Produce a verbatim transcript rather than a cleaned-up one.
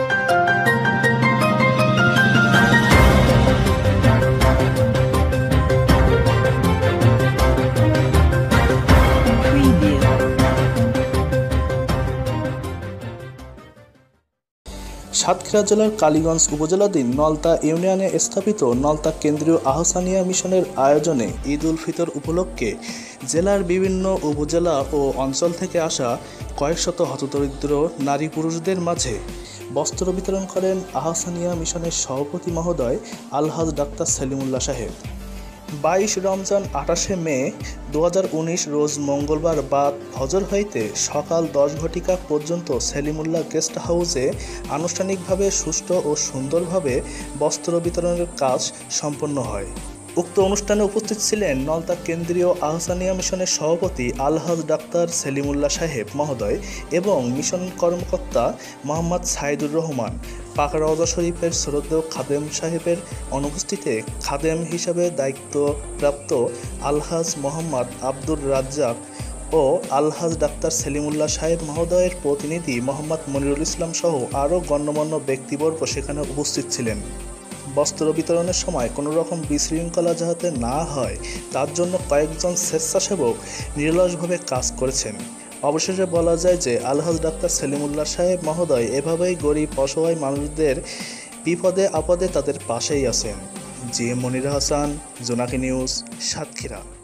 সাতক্ষীরা জেলার কালীগঞ্জ উপজেলাধীন নলতা ইউনিয়নে স্থাপিত নলতা কেন্দ্রীয় আহসানিয়া মিশনের আয়োজনে ঈদ উল ফিতর উপলক্ষে জেলার বিভিন্ন উপজেলা ও অঞ্চল থেকে আসা কয়েকশত হতদরিদ্র নারী পুরুষদের মাঝে বস্ত্র বিতরণ করেন আহসানিয়া মিশনের সভাপতি মহোদয় আলহাজ ডাক্তার সেলিমুল্লাহ সাহেব। বাইশ রমজান আঠাশে মে দু হাজার উনিশ রোজ মঙ্গলবার বাদ ফজর হইতে সকাল দশ ঘটিকা পর্যন্ত সেলিমুল্লাহ গেস্ট হাউসে আনুষ্ঠানিকভাবে সুষ্ঠু ও সুন্দরভাবে বস্ত্র বিতরণের কাজ সম্পন্ন হয়। উক্ত অনুষ্ঠানে উপস্থিত ছিলেন নলতা কেন্দ্রীয় আহসানিয়া মিশনের সভাপতি আলহাজ ডাক্তার সেলিমুল্লাহ সাহেব মহোদয় এবং মিশন কর্মকর্তা মোহাম্মদ সাইদুর রহমান। পাক রওজা শরীফের শ্রদ্ধেয় খাদেম সাহেবের অনুপস্থিতিতে খাদেম হিসাবে দায়িত্বপ্রাপ্ত আলহাজ মোহাম্মদ আব্দুর রাজ্জাক ও আলহাজ ডাক্তার সেলিমুল্লাহ সাহেব মহোদয়ের প্রতিনিধি মোহাম্মদ মনিরুল ইসলাম সহ আরও গণ্যমান্য ব্যক্তিবর্গ সেখানে উপস্থিত ছিলেন। বস্ত্র বিতরণের সময় কোনো রকম বিশৃঙ্খলা যাতে না হয় তার জন্য কয়েকজন স্বেচ্ছাসেবক নিরলসভাবে কাজ করেছেন। অবশেষে বলা যায় যে আলহাজ ডাক্তার সেলিমুল্লাহ সাহেব মহোদয় এভাবেই গরিব অসহায় মানুষদের বিপদে আপদে তাদের পাশেই আছেন। জি এম মনির হাসান, জোনাকি নিউজ, সাতক্ষীরা।